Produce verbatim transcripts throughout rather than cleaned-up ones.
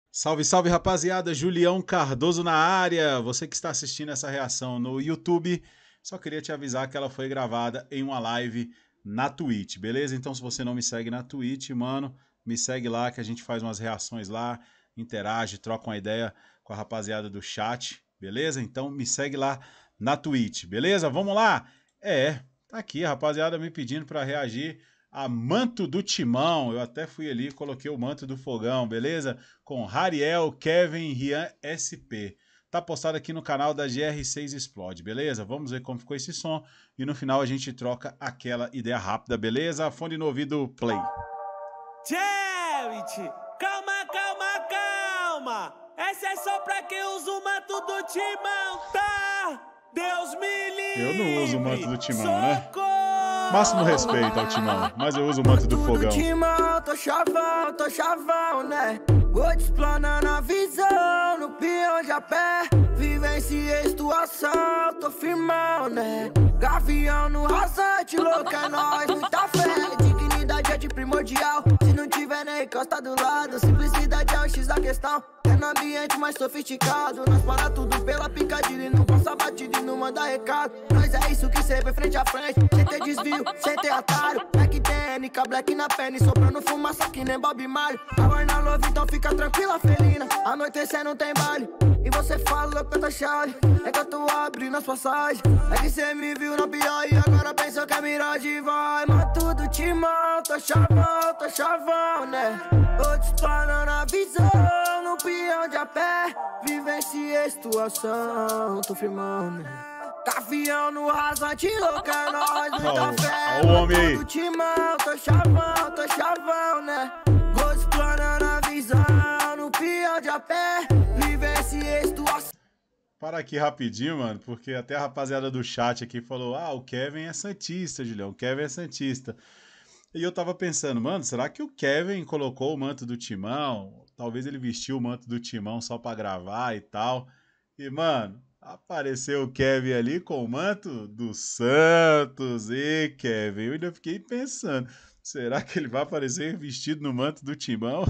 Salve, salve, rapaziada, Julião Cardoso na área. Você que está assistindo essa reação no YouTube, só queria te avisar que ela foi gravada em uma live na Twitch, beleza? Então se você não me segue na Twitch, mano, me segue lá que a gente faz umas reações lá, interage, troca uma ideia com a rapaziada do chat, beleza? Então me segue lá na Twitch, beleza? Vamos lá? É, tá aqui a rapaziada me pedindo para reagir a Manto do Timão. Eu até fui ali e coloquei o Manto do Fogão, beleza? Com Rariel, Kevin, Rian, S P. Tá postado aqui no canal da G R seis Explode, beleza? Vamos ver como ficou esse som e no final a gente troca aquela ideia rápida, beleza? Fone no ouvido, play. Gente, calma, calma, calma. Essa é só pra quem usa o manto do Timão, tá? Deus me livre. Eu não uso o manto do Timão, né? Máximo respeito ao Timão, mas eu uso o manto do Fogão. Timão, tô chavão, tô chavão, né? Vou te explanando a visão, no peão de a pé. Vivenciei situação, tô firmão, né? Gavião no rasante, louco é nóis, muita fé. Dignidade é de primordial, se não tiver nem encosta do lado. Simplicidade é o X da questão, é no ambiente mais sofisticado. Nós para tudo pela picadilha, não passa batida e não manda recado. Nós é isso que cê vê frente a frente, sem ter desvio, sem ter atalho. Black T N, com black na perna e soprando fumaça que nem Bob Marley. Power na love, então fica tranquila, felina. Anoitecer não tem baile, e você fala que eu tô chave. É que eu tô abrindo as passagens, é que cê me viu na pior e agora pensou que é miragem. Vai, mato do Timão, tô chavão, tô chavão, né? Tô te explanando a visão, no peão de a pé. Vivenciei situação, tô firmão, né? Gavião no rasante, louco é nóis, muita fé. Ó o homem aí. Tô Timão, tô chavão, tô chavão, né? Vou explanando a visão, no peão de a pé. Vivenciei situação. Para aqui rapidinho, mano, porque até a rapaziada do chat aqui falou: ah, o Kevin é santista, Julião, o Kevin é santista. E eu tava pensando, mano, será que o Kevin colocou o manto do Timão? Talvez ele vestiu o manto do Timão só pra gravar e tal. E, mano, apareceu o Kevin ali com o manto do Santos. E, Kevin, eu ainda fiquei pensando, será que ele vai aparecer vestido no manto do Timão?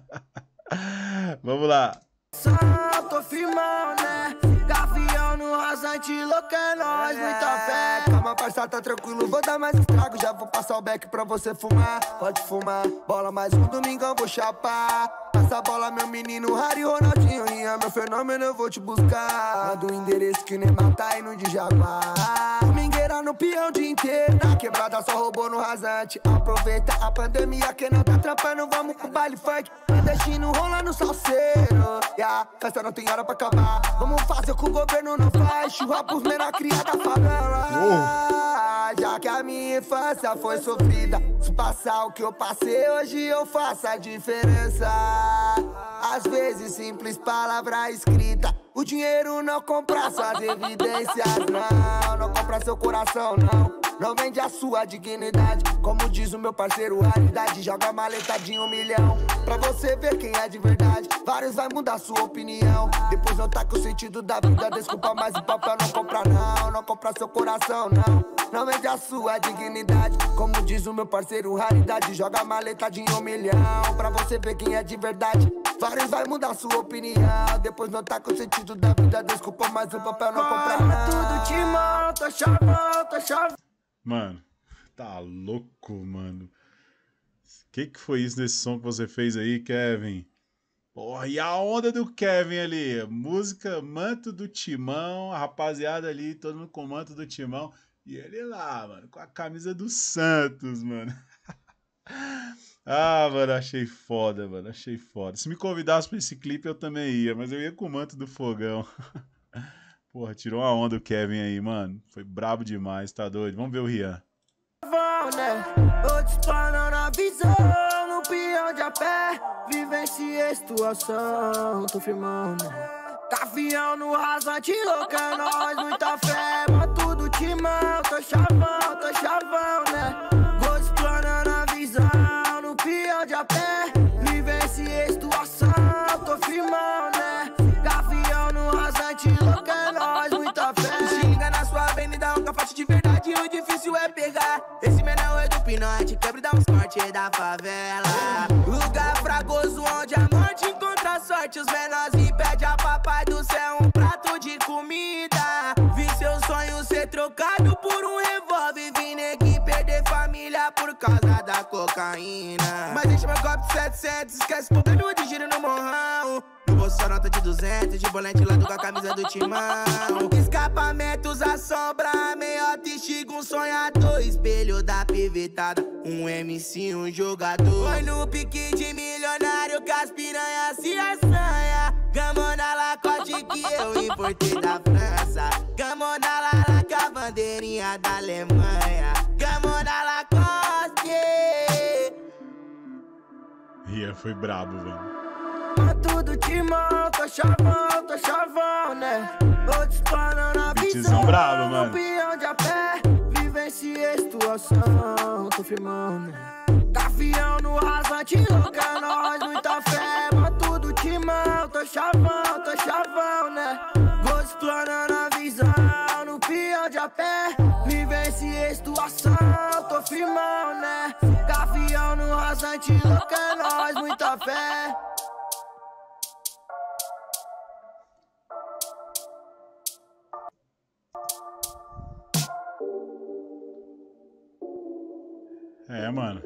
Vamos lá. Tô firmão, né? Gavião no rasante, louco é nóis, muita fé. Calma, parça, tá tranquilo, vou dar mais estrago. Já vou passar o beck pra você fumar. Pode fumar, bola mais um domingão, vou chapar. Passa a bola, meu menino, Harry, Ronaldinho. Rian, meu fenômeno, eu vou te buscar. Manda o endereço que nem matar e no de Jaguar. Domingueira no peão o dia inteiro. Na quebrada só roubou no rasante. Aproveita a pandemia, quem não tá trampando, vamos pro baile funk. Destino rola no salseiro. Yeah, festa não tem hora pra acabar. Vamos fazer o que o governo não faz. Churra pros menor criada favela. Uh. Já que a minha infância foi sofrida, se passar o que eu passei, hoje eu faço a diferença. Às vezes simples palavra escrita, o dinheiro não compra suas evidências. Não, não compra seu coração, não. Não vende a sua dignidade. Como diz o meu parceiro, raridade. Joga maleta de um milhão pra você ver quem é de verdade. Vários vai mudar sua opinião, depois não tá com o sentido da vida. Desculpa, mas o papel não compra não. Não compra seu coração, não. Não vende a sua dignidade. Como diz o meu parceiro, raridade. Joga maleta de um milhão pra você ver quem é de verdade. Vários vai mudar sua opinião, depois não tá com o sentido da vida. Desculpa, mas o papel não compra não. Tudo Timão, tô chavão, tô chavão. Mano, tá louco, mano. Que que foi isso nesse som que você fez aí, Kevin? Porra, e a onda do Kevin ali? Música Manto do Timão, a rapaziada ali, todo mundo com o manto do Timão. E ele lá, mano, com a camisa do Santos, mano. Ah, mano, achei foda, mano, achei foda. Se me convidasse pra esse clipe, eu também ia, mas eu ia com o manto do Fogão. Porra, tirou uma onda o Kevin aí, mano. Foi brabo demais, tá doido? Vamos ver o Rian. Tô te explanando a visão, no peão de a pé. Vivenciei situação, tô firmão, né? Gavião no rasante, louco é nóis, muita fé. Manto do Timão, tô chavão, tô chavão, né? Vou te explanando a visão, no peão de a pé. Vivenciei situação, tô firmão, né? Gavião no rasante, louco é nóis, muita fé. Se liga na sua avenida, um cafate de verdade, o difícil é pegar. Esse menão é do pinote, quebra e dá uns cortes da favela. Lugar fragoso onde a morte encontra boa sorte, os menorzinhos pede a papai do céu um prato de comida. Vi seu sonho ser trocado por um revólver, vi neguinho perder família por causa da cocaína. Mas deixa meu copo de setecentos, esquece o problema de giro no morrão. No bolso só nota de duzentos, de volante lado com a camisa do timão. Escapamentos, a sombra, meiota, estiga um sonhador. Espelho da pivetada, um M C, um jogador. Foi no pique de milionário que as piranhas se assanha. Gamona Lacoste que eu importei da França. Gamona Lacoste, a bandeirinha da Alemanha. Gamona Lacoste. Rian foi brabo, velho. Manto do timão, tô chavão, tô chavão, né? Vou disparando na visão brabo, mano. Peão de a pé, vivenciei a situação, tô firmando, né? Gavião no rasante, louca, é nóis, muita fé. Manto do timão, tô chavão, tô chavão, né? Vou explanando a visão, no peão de a pé, vivenciei a situação, tô firmão, né? Gavião no rasante, louca, é nóis, muita fé. É, mano.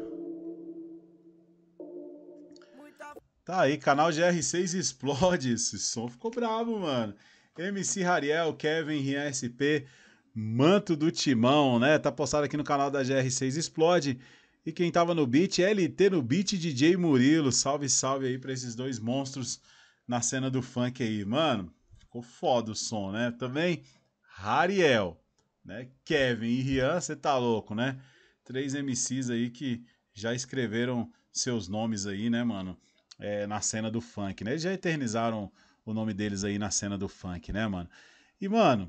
Tá aí, canal G R seis explode. Esse som ficou bravo, mano. M C Rariel, Kevin, Rian S P, Manto do Timão, né? Tá postado aqui no canal da G R seis explode. E quem tava no beat, L T no beat, D J Murilo. Salve, salve aí pra esses dois monstros na cena do funk aí. Mano, ficou foda o som, né? Também Rariel, né? Kevin e Rian, você tá louco, né? Três M Cs aí que já escreveram seus nomes aí, né, mano? É, na cena do funk, né? Eles já eternizaram o nome deles aí na cena do funk, né, mano? E, mano,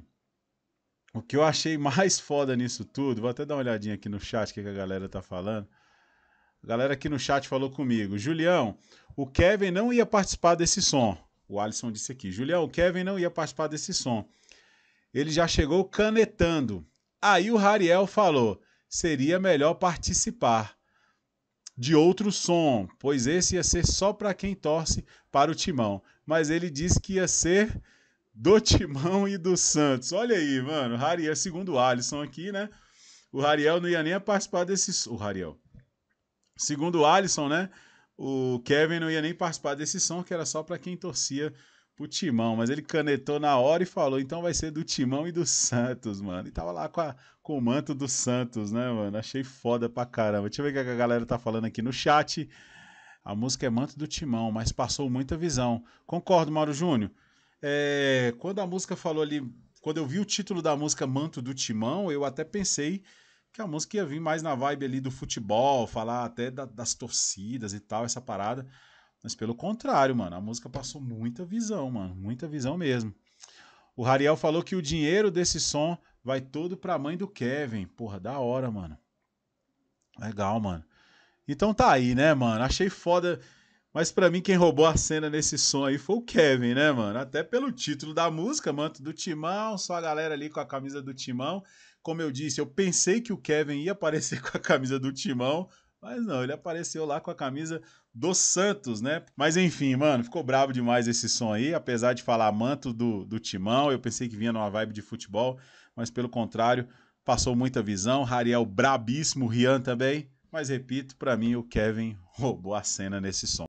o que eu achei mais foda nisso tudo, vou até dar uma olhadinha aqui no chat, o que a galera tá falando. A galera aqui no chat falou comigo: Julião, o Kevin não ia participar desse som. O Alisson disse aqui: Julião, o Kevin não ia participar desse som. Ele já chegou canetando. Aí o Rariel falou: seria melhor participar de outro som, pois esse ia ser só para quem torce para o Timão. Mas ele disse que ia ser do Timão e do Santos. Olha aí, mano. Rariel, segundo o Alisson aqui, né? O Rariel não ia nem participar desse... O Rariel. Segundo o Alisson, né? O Kevin não ia nem participar desse som, que era só para quem torcia pro Timão, mas ele canetou na hora e falou, então vai ser do Timão e do Santos, mano. E tava lá com, a, com o manto do Santos, né, mano? Achei foda pra caramba. Deixa eu ver o que a galera tá falando aqui no chat. A música é Manto do Timão, mas passou muita visão. Concordo, Mauro Júnior. É, quando a música falou ali, quando eu vi o título da música Manto do Timão, eu até pensei que a música ia vir mais na vibe ali do futebol, falar até da, das torcidas e tal, essa parada. Mas pelo contrário, mano, a música passou muita visão, mano, muita visão mesmo. O Rariel falou que o dinheiro desse som vai todo pra mãe do Kevin. Porra, da hora, mano. Legal, mano. Então tá aí, né, mano? Achei foda. Mas pra mim quem roubou a cena nesse som aí foi o Kevin, né, mano? Até pelo título da música, Manto do Timão, só a galera ali com a camisa do Timão. Como eu disse, eu pensei que o Kevin ia aparecer com a camisa do Timão, mas não, ele apareceu lá com a camisa do Santos, né? Mas enfim, mano, ficou brabo demais esse som aí, apesar de falar Manto do, do Timão, eu pensei que vinha numa vibe de futebol, mas pelo contrário, passou muita visão. Rariel brabíssimo, Rian também, mas repito, pra mim o Kevin roubou a cena nesse som.